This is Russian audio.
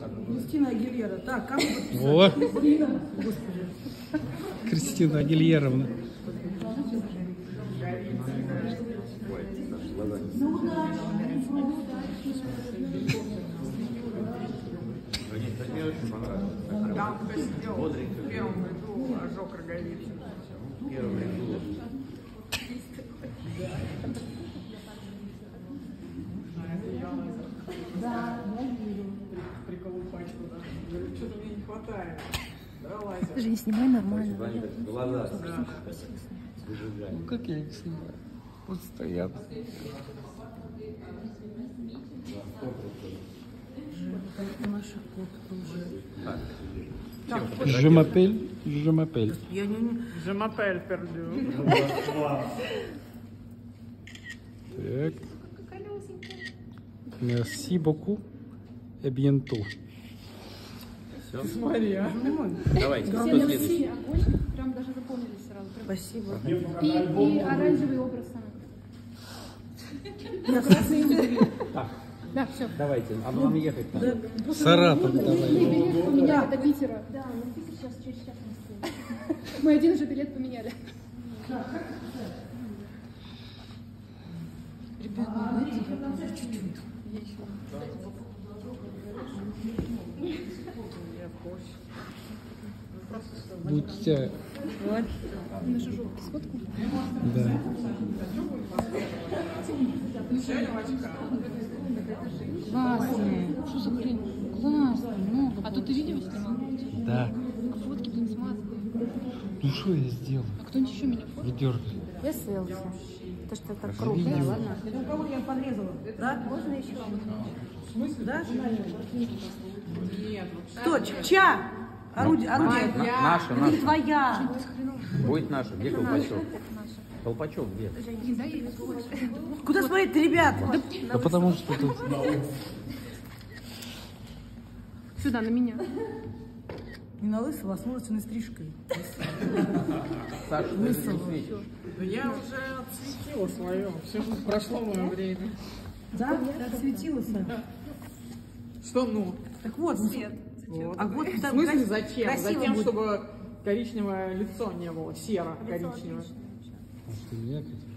Кристина Агильера. Так, кому подписать? Вот. Господи. Кристина Агильеровна. Там кто сделал в первом году ожог роговицы. Да, я вижу. Приколупать туда. Говорю, что-то мне не хватает. Давай. Даже не снимай нормально. Ну как я их снимаю? Вот стоят. Наша кот уже. Жемапель, жемапель. Я не... Je m'appelle perdu. Так. Merci beaucoup. Et bientôt. Смотри, а. Давайте, кто следующий? Прям даже запомнили сразу. Спасибо. И оранжевый образ Я красный убери. Так, Да, все. давайте, а нам ехать надо. Саратов Мы давай. билет поменяли до Питера. Да, но Питер сейчас через час не стоит. Мы один уже билет поменяли. Будьте. Нашу желтую сфотку. Да. Классные. Что за хрень? Классно, много. А тут ты видео снимал? Да. А фотки, блин, смазанные. Ну что я сделал? А кто-нибудь еще меня фоткает? Не дергай. Я селфи. То, что так крупное, крупное, ладно? У кого я подрезала? Да? Можно еще? Да? Нет, Кто? Чья? Орудие. Наша, Не наша. твоя. Будет наша. Где Колпачев? Колпачев где? Куда смотреть, ребят? Да потому что тут... Сюда, на меня. Не на лысого, а с мужественной стрижкой. Саша, ты не светишь. да я уже отсветила свое. Все, прошло мое время. Да? Так светилось. Что ну? Так вот, свет. Вот. А вот В так смысле зачем? красиво Затем, будет. чтобы коричневое лицо не было, серо-коричневое. Может, ты меня хоть?